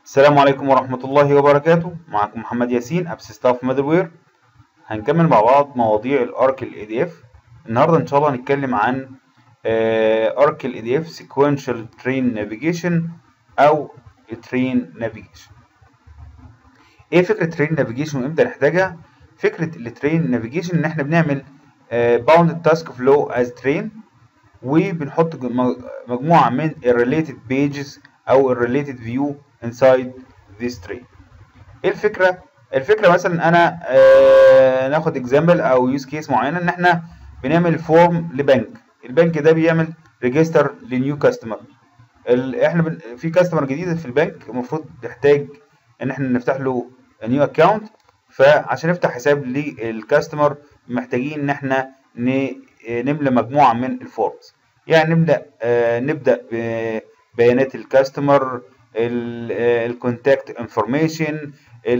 السلام عليكم ورحمة الله وبركاته. معكم محمد ياسين ابس ستاف ميدلوير. هنكمل مع بعض مواضيع الاركل اي دي اف. النهارده ان شاء الله هنتكلم عن اركل اي دي اف سيكوينشال ترين نافيجيشن او ترين نافيجيشن. ايه فكرة ترين نافيجيشن وامتى نحتاجها؟ فكرة الترين نافيجيشن ان احنا بنعمل باوند تاسك فلو از ترين، وبنحط مجموعة من الريليتد بيجز او الريليتد فيو inside this tree. ايه الفكرة؟ الفكرة مثلا انا ناخد اكزامبل او يوز كيس معينة ان احنا بنعمل فورم لبنك. البنك ده بيعمل ريجستر لنيو كاستمر. احنا في كاستمر جديد في البنك المفروض تحتاج ان احنا نفتح له نيو اكونت. فعشان نفتح حساب للكاستمر محتاجين ان احنا نملى مجموعة من الفورمز. يعني نبدأ ببيانات الكاستمر، الكونتاكت انفورميشن،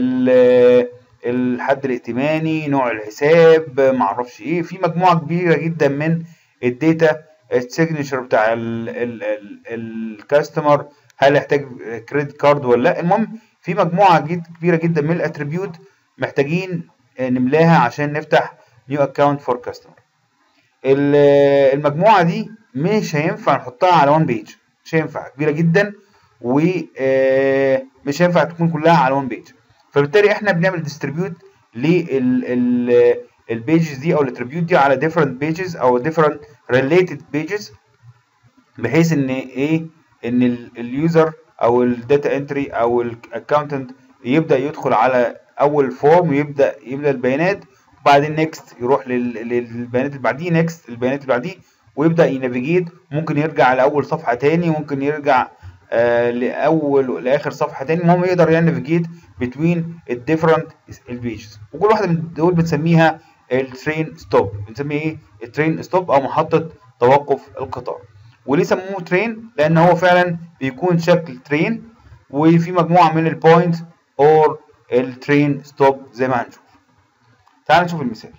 الحد الائتماني، نوع الحساب، معرفش ايه، في مجموعة كبيرة جدا من الداتا، السيجنتشر بتاع الكاستمر، هل يحتاج كريدت كارد ولا لا. المهم في مجموعة كبيرة جدا من الاتريبيوت محتاجين نملاها عشان نفتح نيو اكونت فور كاستمر. المجموعة دي مش هينفع نحطها على وان بيج، مش هينفع، كبيرة جدا، ومش هينفع تكون كلها على وان بيج. فبالتالي احنا بنعمل ديستريبيوت للبيجز دي او الاتريبيوت دي على different pages او different related pages، بحيث ان ايه، ان اليوزر او الداتا انتري او الاكاونتنت يبدا يدخل على اول فورم ويبدا يملى البيانات، وبعدين نيكست يروح للبيانات اللي بعديه، نيكست البيانات اللي بعديه، ويبدا ينافيجيت. ممكن يرجع لاول صفحه تاني، ممكن يرجع لاول لاخر صفحه تاني. المهم يقدر ينافيجيت بتوين الديفرنت البيجز، وكل واحده من دول بنسميها الترين ستوب. بنسميه ايه؟ الترين ستوب او محطه توقف القطار. وليه سموه ترين؟ لان هو فعلا بيكون شكل ترين وفي مجموعه من البوينت اور الترين ستوب زي ما هنشوف. تعال نشوف المثال.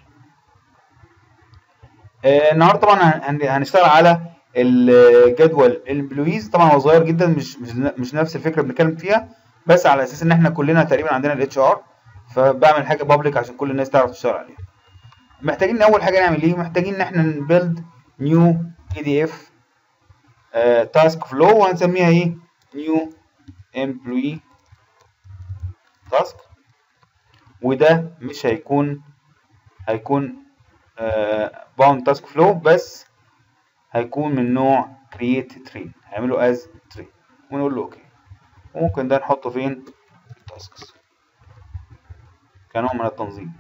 النهارده طبعا هنشتغل على الجدول الامبلويز. طبعا هو صغير جدا، مش نفس الفكره بنتكلم فيها، بس على اساس ان احنا كلنا تقريبا عندنا الاتش ار، فبعمل حاجه بابليك عشان كل الناس تعرف تشتغل عليها. محتاجين اول حاجه نعمل ايه؟ محتاجين ان احنا نبيلد نيو اي دي اف تاسك فلو، وهنسميها ايه؟ نيو امبلوي تاسك. وده مش هيكون باوند تاسك فلو، بس هيكون من نوع create tree، هعمله as tree ونقول له اوكي. وممكن ده نحطه فين؟ في التاسكس كنوع من التنظيم.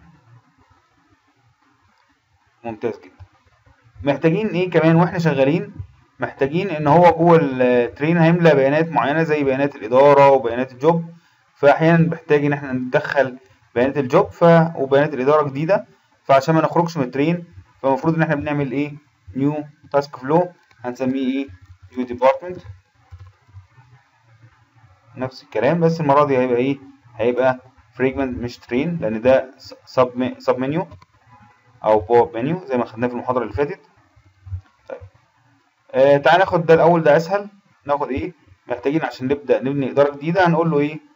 ممتاز جدا. محتاجين ايه كمان واحنا شغالين؟ محتاجين ان هو جوه الترين هيملى بيانات معينه زي بيانات الاداره وبيانات الجوب. فاحيانا بنحتاج ان احنا ندخل بيانات الجوب وبيانات الاداره جديده. فعشان ما نخرجش من الترين فالمفروض ان احنا بنعمل ايه؟ نيو تاسك فلو، هنسميه ايه؟ نيو ديبارتمنت. نفس الكلام بس المره دي هيبقى ايه؟ هيبقى فريجمنت مش ترين، لان ده سب منيو او بوب منيو زي ما خدناه في المحاضره اللي فاتت. طيب تعال ناخد ده الاول، ده اسهل. ناخد ايه؟ محتاجين عشان نبدا نبني اداره جديده، هنقول له ايه؟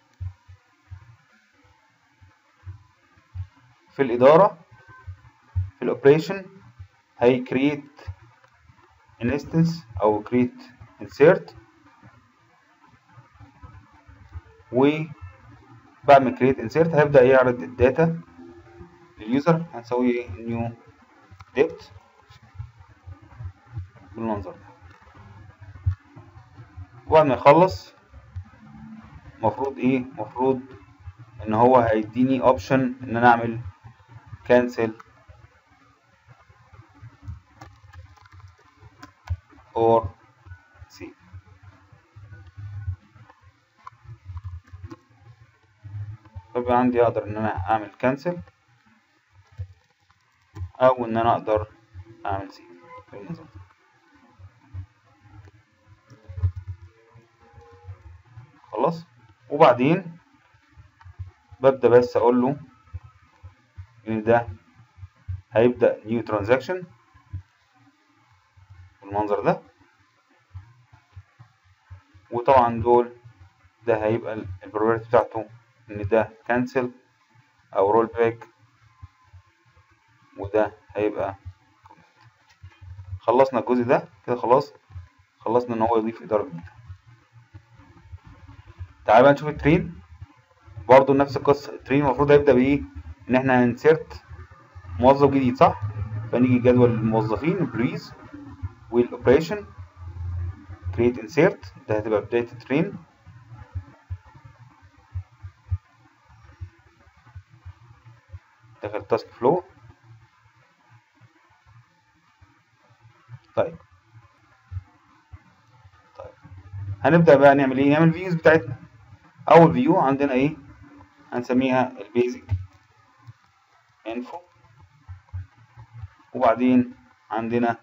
في الاداره، في الاوبريشن، هي create instance او create insert، وبعد ما create insert هيبدا يعرض الداتا لليوزر. هنسوي ايه؟ new depth بالمنظر ده. وبعد ما يخلص المفروض ايه؟ المفروض ان هو هيديني اوبشن ان انا اعمل cancel or save. فيبقى عندي اقدر ان انا اعمل cancel او ان انا اقدر اعمل save بالنظام. خلاص. وبعدين ببدأ بس اقول له ان ده هيبدأ نيو ترانزاكشن بالمنظر ده. وطبعا دول ده هيبقى البروبرتي بتاعته ان ده كانسل او رول باك، وده هيبقى. خلصنا الجزء ده كده، خلاص خلصنا ان هو يضيف اداره جديده. تعال بقى نشوف الترين. برضو نفس القصه، الترين المفروض هيبدا بايه؟ ان احنا هنسيرت موظف جديد، صح؟ فنيجي جدول الموظفين بريز والاوبريشن كريت انسيرت، ده هتبقى بدايه الترين. داخل تاسك فلو. طيب هنبدا بقى نعمل ايه؟ نعمل فيوز بتاعتنا. اول فيو عندنا ايه؟ هنسميها البيزك انفو، وبعدين عندنا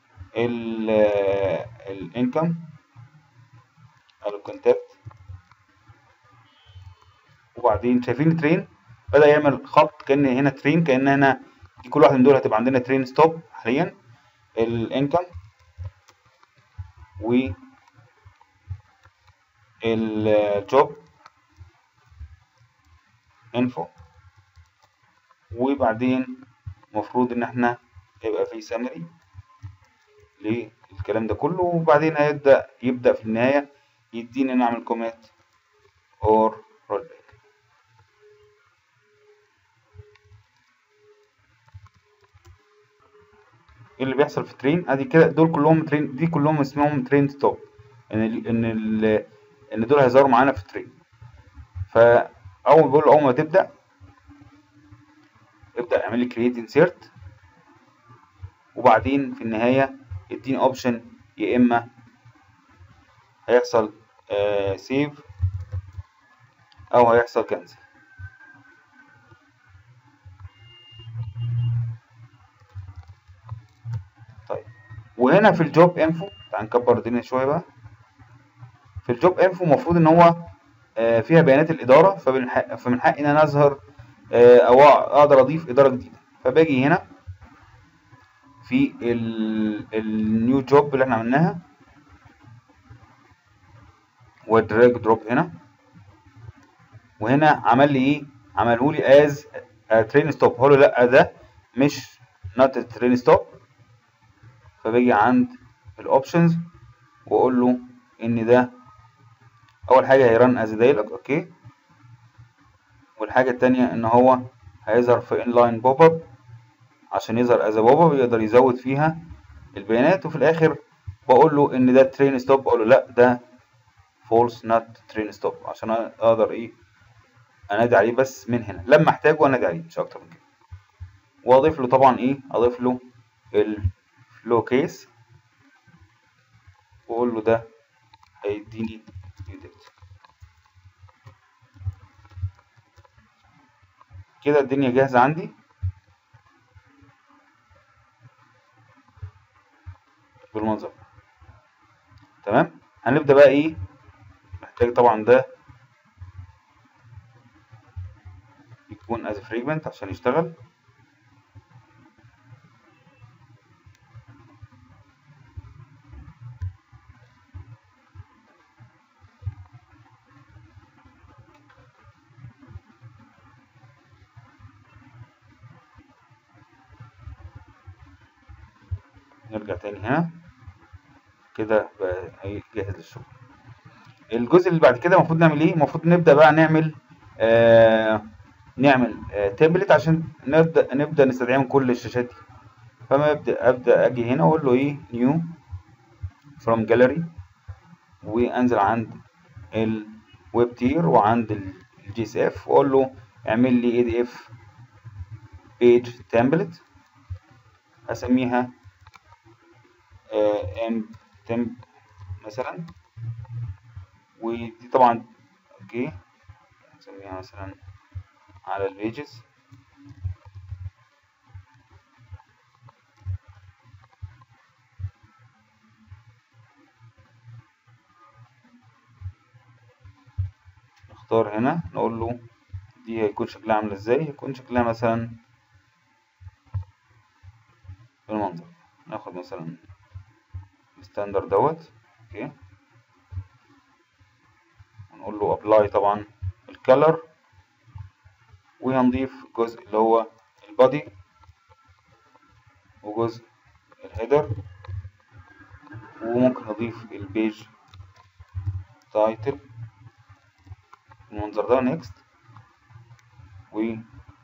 الانكم او الكونتاكت. وبعدين شايفين ترين بدأ يعمل خط كأن هنا ترين، كأن هنا دي كل واحد من دول هتبقى عندنا ترين ستوب حاليا. الانكم والجوب انفو، وبعدين المفروض ان احنا يبقى في سمري للكلام ده كله، وبعدين يبدأ في النهاية يدينا نعمل كوميت اور رول باك. ايه اللي بيحصل في ترين؟ ادي كده دول كلهم ترين، دي كلهم اسمهم ترين ستوب، ان دول هيظهروا معانا في ترين. اول ما تبدا ابدا اعمل لي كرييت انسيرت، وبعدين في النهايه اديني اوبشن، يا اما هيحصل سيف او هيحصل كنسل. طيب وهنا في الجوب انفو، تعال نكبر الدنيا شويه بقى. في الجوب انفو المفروض ان هو فيها بيانات الاداره، فمن حقي ان انا اظهر او اقدر اضيف اداره جديده. فباجي هنا في النيو جوب اللي احنا عملناها ودراج دروب هنا، وهنا عمل لي ايه؟ عمله لي از ترين ستوب. هقول له لا، ده مش نوت ترين ستوب. فباجي عند الاوبشنز واقول له ان ده اول حاجه هيرن از دايلوج، اوكي. والحاجه التانية ان هو هيظهر في انلاين بوب اب، عشان يظهر از بوب اب يقدر يزود فيها البيانات. وفي الاخر بقول له ان ده ترين ستوب، بقول له لا، ده فولس نوت ترين ستوب، عشان اقدر ايه؟ انادي عليه بس من هنا لما احتاجه، انادي عليه مش اكتر من كده. واضيف له طبعا ايه؟ اضيف له الفلو كيس، واقول له ده هيديني يودكت. كده الدنيا جاهزه عندي بالمنظر ده. تمام. هنبدا بقى ايه؟ محتاج طبعا ده يكون از فريجمنت عشان يشتغل. نرجع تاني هنا كده بقى ايه؟ جاهز للشغل. الجزء اللي بعد كده المفروض نعمل ايه؟ المفروض نبدا بقى نعمل تابلت عشان نبدا نستدعي من كل الشاشات دي. فما ابدا اجي هنا واقول له ايه؟ نيو فروم جاليري، وانزل عند الويب تير وعند الجي اس اف، واقول له اعمل لي اي دي اف بيج تمبلت، اسميها ام تمب مثلا. ودي طبعا اوكي، نسميها مثلا على البيجز. نختار هنا نقول له دي هيكون شكلها عامل ازاي؟ هيكون شكلها مثلا بالمنظر. ناخد مثلا الستاندرد دوت، اوكي، ونقول له ابلاي طبعا الكالر، وهنضيف جزء اللي هو البادي وجزء الهيدر، وممكن نضيف البيج تايتل المنظر ده. نيكست و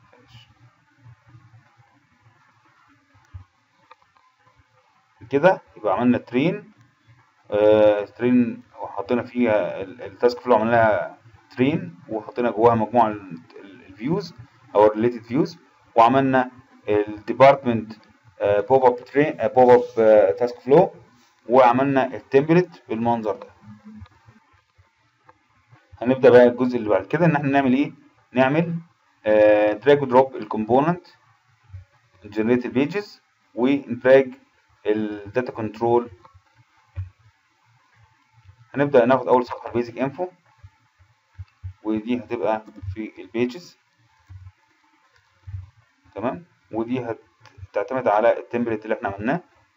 كده يبقى عملنا ترين ترين وحطينا فيها التاسك فلو، عملناها ترين وحطينا جواها مجموعة الفيوز او الريليتد فيوز، وعملنا الديبارتمنت بوب اب ترين بوب اب تاسك فلو، وعملنا التمبلت بالمنظر ده. هنبدأ بقى الجزء اللي بعد كده ان احنا نعمل ايه، نعمل دراج ودروب الكومبوننت جنريت البيجز وندراج الداتا كنترول. هنبدأ ناخد اول صفحة البيزك انفو، ودي هتبقى في البيجز تمام، ودي هتعتمد على التمبلت اللي احنا عملناه.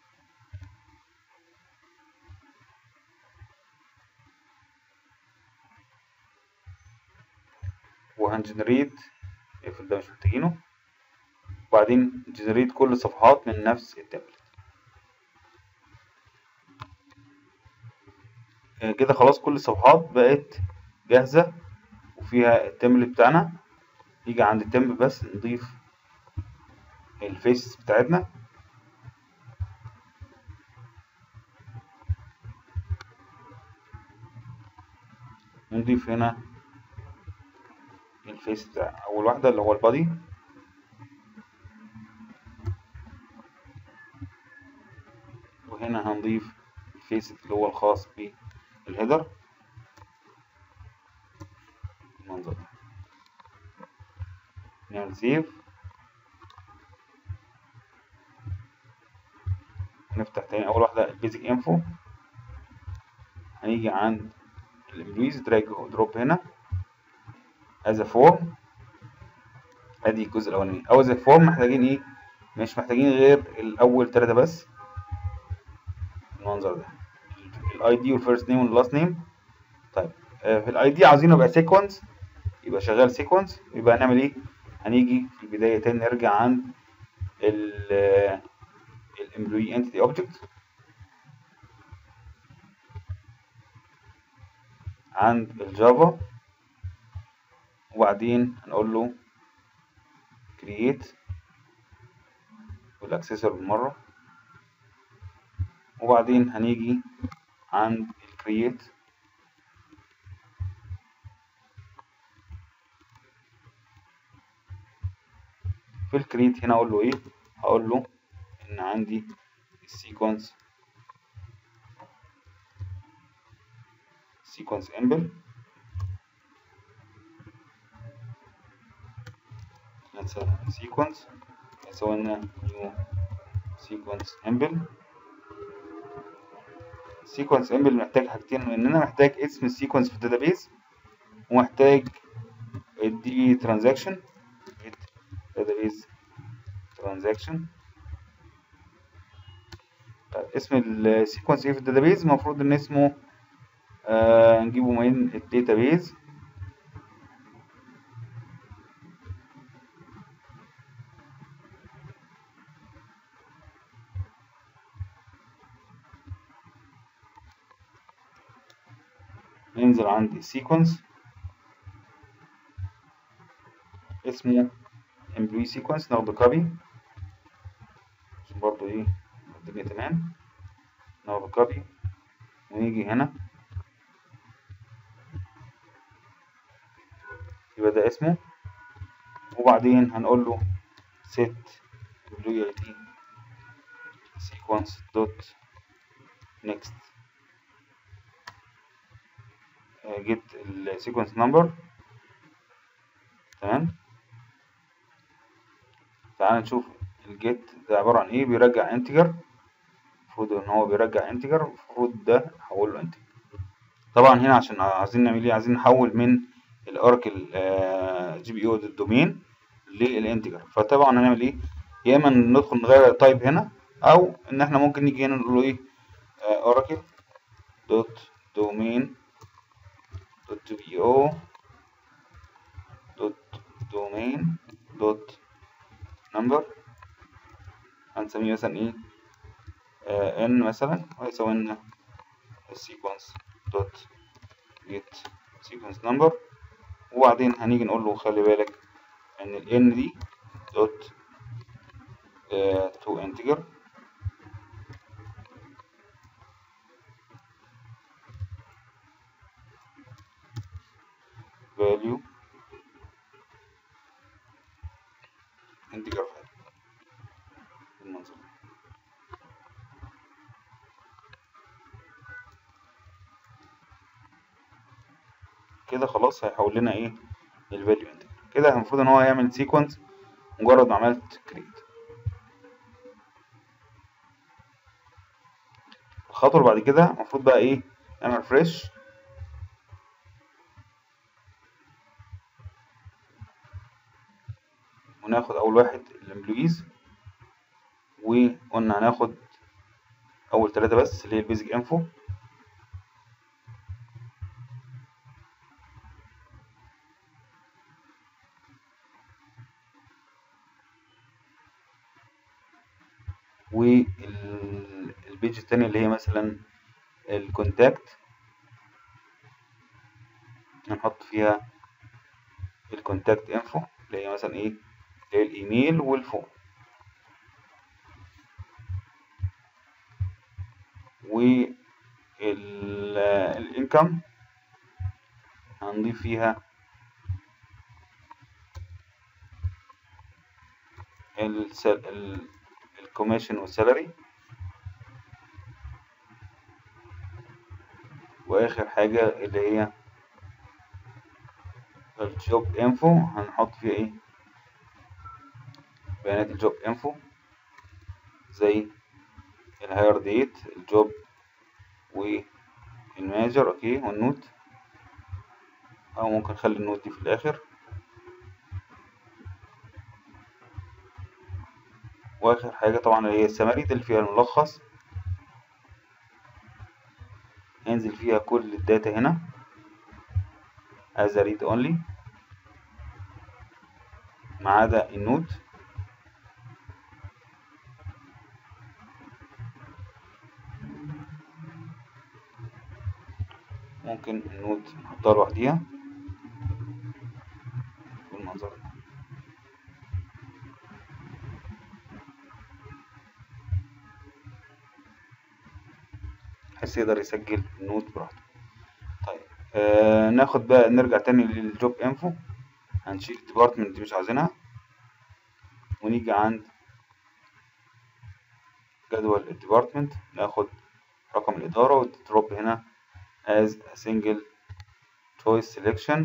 وهنجنريت اقفل ده مش محتاجينه، وبعدين جنريت كل الصفحات من نفس التمبلت. كده خلاص كل الصفحات بقت جاهزة وفيها التمبلت بتاعنا. يجي عند التمبلت بس نضيف الفيس بتاعتنا، ونضيف هنا الفيس بتاع اول واحدة اللي هو البادي، وهنا هنضيف الفيس اللي هو الخاص بالهيدر المنظر ده. نعمل سيف، نفتح تاني اول واحدة البيزك انفو، هنيجي عند الامبلويز دراج دروب هنا از فورم. ادي الجزء الاولاني. او از فورم محتاجين ايه؟ مش محتاجين غير الاول 3 بس المنظر ده، الاي دي والفيرست نيم واللاست نيم. طيب في الاي دي عاوزينه يبقى سيكونس، يبقى شغال سيكونس. يبقى هنعمل ايه؟ هنيجي في البدايه تاني نرجع عند الامبلوي انتيتي اوبجكت، عند الجافا، وبعدين هنقول له create والاكسسور بالمره، وبعدين هنيجي عند الكرييت في الكرييت هنا اقول له ايه؟ هقول له ان عندي السيكونس امبل سيكونس يساوي لنا نيو سيكونس امبل. سيكونس امبل محتاج حاجتين، ان انا محتاج اسم السيكونس في الداتابيز، ومحتاج الدي ترانزاكشن داتابيز ترانزاكشن. اسم السيكونس ايه في الداتابيز؟ المفروض ان اسمه نجيبه من الداتابيز، ننزل عند السيكونس اسمه employee sequence، ناخده كوبي عشان برضه ايه الدنيا تمام. ناخده كوبي ونيجي هنا، يبقى ده اسمه، وبعدين هنقول له set employee id sequence dot next get السيكونس نمبر تمام. تعال نشوف الجيت ده عبارة عن ايه. بيرجع انتجر، المفروض ان هو بيرجع انتجر، المفروض ده هحول له انتجر. طبعا هنا عشان عايزين نعمل ايه؟ عايزين نحول من الاوراكل جي بي او دومين للانتجر. فطبعا هنعمل ايه؟ يا اما ندخل نغير التايب هنا، او ان احنا ممكن نيجي هنا نقول له ايه؟ اوراكل دوت دومين دوت .veo دوت domain دوت number، هنسميه مثلا ايه n مثلا، وهيساوي لنا sequence دوت get sequence number. وبعدين هنيجي نقول له خلي بالك ان ال n دي دوت to integer value integer file بالمنظر ده. كده خلاص هيحول لنا ايه الفاليو انتجر. كده المفروض ان هو يعمل سيكونس مجرد ما عملت كريت. الخطوه اللي بعد كده المفروض بقى ايه نعمل فريش وناخد اول واحد الامبلويز، وقلنا هناخد اول 3 بس اللي هي البيزك انفو، والبيج التانية اللي هي مثلا الكونتاكت هنحط فيها الكونتاكت انفو اللي هي مثلا ايه اللي هي الايميل والفون. والانكم هنضيف فيها الكوميشن والسالري. واخر حاجة اللي هي الجوب انفو هنحط فيها ايه بيانات الجوب انفو زي الهاير ديت الجوب والمانجر اوكي والنوت، او ممكن نخلي النوت دي في الاخر. واخر حاجة طبعا اللي هي السمري دي اللي فيها الملخص، هينزل فيها كل الداتا هنا as a read only ما عدا النوت. ممكن النوت نحطها لوحديها بالمنظر ده بحيث يقدر يسجل النوت براحته. طيب ناخد بقى نرجع تاني للجوب انفو، هنشيل الديبارتمنت دي مش عايزينها، ونيجي عند جدول الديبارتمنت ناخد رقم الإدارة وتدروب هنا as a single choice selection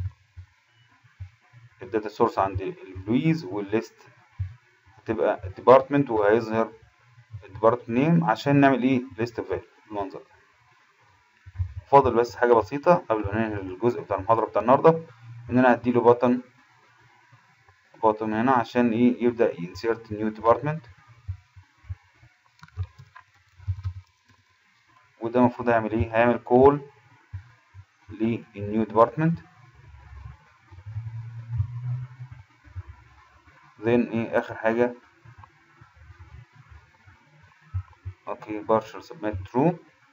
الداتا سورس عند البلويز، والليست هتبقى الديبارتمنت وهيظهر الديبارتمنت نيم عشان نعمل ايه ليست فاليو بالمنظر ده. فاضل بس حاجة بسيطة قبل ما ننهي الجزء بتاع المحاضرة بتاع النهاردة، ان انا هديله بutton هنا عشان ايه يبدأ insert new department، وده المفروض هيعمل ايه هيعمل call للنيو ديبارتمنت. then ايه اخر حاجة اوكي partial submit true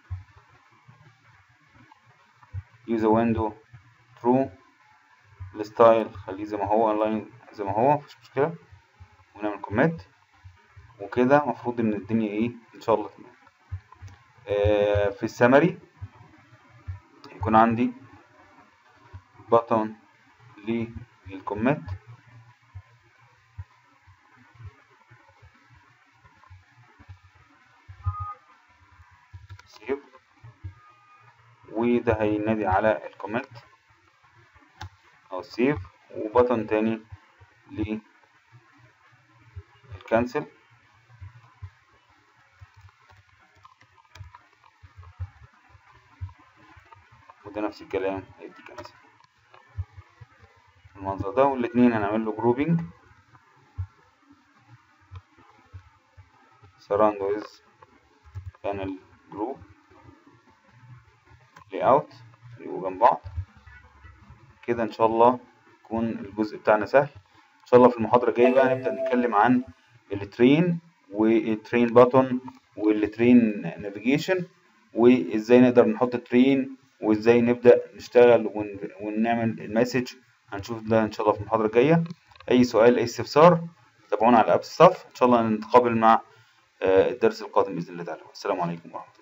use a window true الستايل خليه زي ما هو اونلاين زي ما هو مفيش مشكلة، ونعمل كوميت. وكده المفروض ان الدنيا ايه ان شاء الله تمام. في السمري يكون عندي بطن للكوميت سيف، وده هينادي على الكوميت او سيف، وبطن تاني للكنسل، وده نفس الكلام هيدي كنسل المنظر ده. والاتنين هنعمل له جروبينج surround with panel group layout يبقوا جنب بعض. كده ان شاء الله يكون الجزء بتاعنا سهل. ان شاء الله في المحاضرة الجاية بقى نبدأ نتكلم عن الترين والترين باتون والترين نافيجيشن، وازاي نقدر نحط ترين، وازاي نبدأ نشتغل ونعمل المسج. هنشوف ده ان شاء الله في المحاضرة الجاية. اي سؤال اي استفسار تابعونا على اب الصف، ان شاء الله نتقابل مع الدرس القادم باذن الله تعالى. السلام عليكم ورحمة الله.